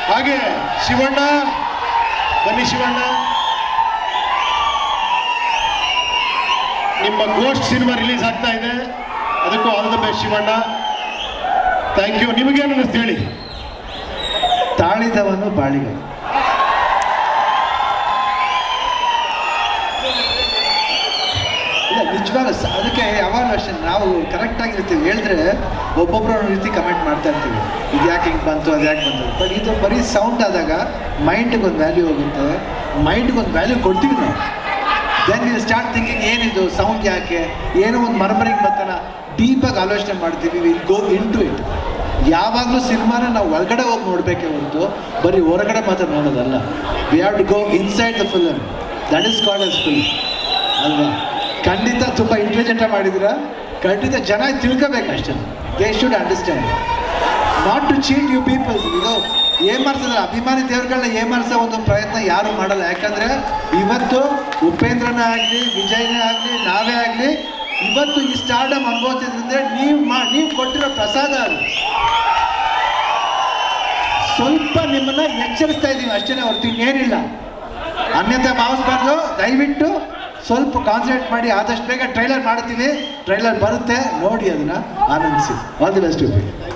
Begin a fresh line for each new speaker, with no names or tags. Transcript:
ಹಾಗೆ ಶಿವಣ್ಣ, ಬನ್ನಿ ಶಿವಣ್ಣ. ನಿಮ್ಮ ಗೋಸ್ಟ್ ಸಿನಿಮಾ ರಿಲೀಸ್ ಆಗ್ತಾ ಇದೆ, ಅದಕ್ಕೂ all the best Shivanna. Thank you. ನಿಮಗೇನು ಅನ್ನಿಸ್ತು ಹೇಳಿ?
ತಾಳಿದವನು ಬಾಳಿಗ. ಇಲ್ಲ ನಿಜವಾಗ ಅದಕ್ಕೆ ಯಾವಾಗಲೂ ಅಷ್ಟೇ ನಾವು ಕರೆಕ್ಟಾಗಿರ್ತೀವಿ. ಹೇಳಿದ್ರೆ ಒಬ್ಬೊಬ್ಬರು ಒಂದು ರೀತಿ ಕಮೆಂಟ್ ಮಾಡ್ತಾ ಇರ್ತೀವಿ, ಇದು ಯಾಕೆ ಹಿಂಗೆ ಬಂತು, ಅದು ಯಾಕೆ ಬಂತು. ಬಟ್ ಇದು ಬರೀ ಸೌಂಡ್ ಆದಾಗ ಮೈಂಡ್ಗೆ ಒಂದು ವ್ಯಾಲ್ಯೂ ಹೋಗುತ್ತೆ, ಮೈಂಡ್ಗೆ ಒಂದು ವ್ಯಾಲ್ಯೂ ಕೊಡ್ತೀವಿ ನಾವು. ದೆನ್ ಯು ಸ್ಟಾರ್ಟ್ ಥಿಂಕಿಂಗ್ ಏನಿದು ಸೌಂಡ್ ಯಾಕೆ, ಏನೋ ಒಂದು ಮರ್ಮರಿಗೆ ಬರ್ತಾನ ಡೀಪಾಗಿ ಆಲೋಚನೆ ಮಾಡ್ತೀವಿ. Will go into it. ಯಾವಾಗಲೂ ಸಿನಿಮಾನ ನಾವು ಒಳಗಡೆ ಹೋಗಿ ನೋಡಬೇಕೇ ಹೊರತು ಬರೀ ಹೊರಗಡೆ ಮಾತ್ರ ನೋಡೋದಲ್ಲ. We have to go inside the film. That is called as film ಅಲ್ವಾ? ಖಂಡಿತ ತುಂಬ ಇಂಟೆಲಿಜೆಂಟಾಗಿ ಮಾಡಿದ್ದೀರಾ. ಖಂಡಿತ ಜನ ತಿಳ್ಕೋಬೇಕಷ್ಟೇ. They should understand, not to cheat you peoples. ಇದು ಏಮಾರಿಸಿದ್ರೆ ಅಭಿಮಾನಿ ದೇವ್ರುಗಳನ್ನ ಏಮಾರಿಸೋ ಒಂದು ಪ್ರಯತ್ನ ಯಾರೂ ಮಾಡಲ್ಲ. ಯಾಕಂದರೆ ಇವತ್ತು ಉಪೇಂದ್ರನೇ ಆಗಲಿ, ವಿಜಯನೇ ಆಗಲಿ, ನಾವೇ ಆಗಲಿ, ಇವತ್ತು ಈ ಸ್ಟಾರ್ಡಮ್ ಅನುಭವಿಸಿದ್ರಿಂದ ನೀವು ಕೊಟ್ಟಿರೋ ಪ್ರಸಾದ ಅದು. ಸ್ವಲ್ಪ ನಿಮ್ಮನ್ನು ಎಚ್ಚರಿಸ್ತಾ ಇದ್ದೀವಿ ಅಷ್ಟೇ ಹೊರತು ಇನ್ನೇನಿಲ್ಲ. ಅನ್ಯತೆ ಭಾವಿಸ್ಬಾರ್ದು. ದಯವಿಟ್ಟು ಸ್ವಲ್ಪ ಕಾನ್ಸಂಟ್ರೇಟ್ ಮಾಡಿ. ಆದಷ್ಟು ಬೇಗ ಟ್ರೈಲರ್ ಮಾಡ್ತೀವಿ. ಟ್ರೈಲರ್ ಬರುತ್ತೆ, ನೋಡಿ ಅದನ್ನು ಆನಂದಿಸಿ. All the best.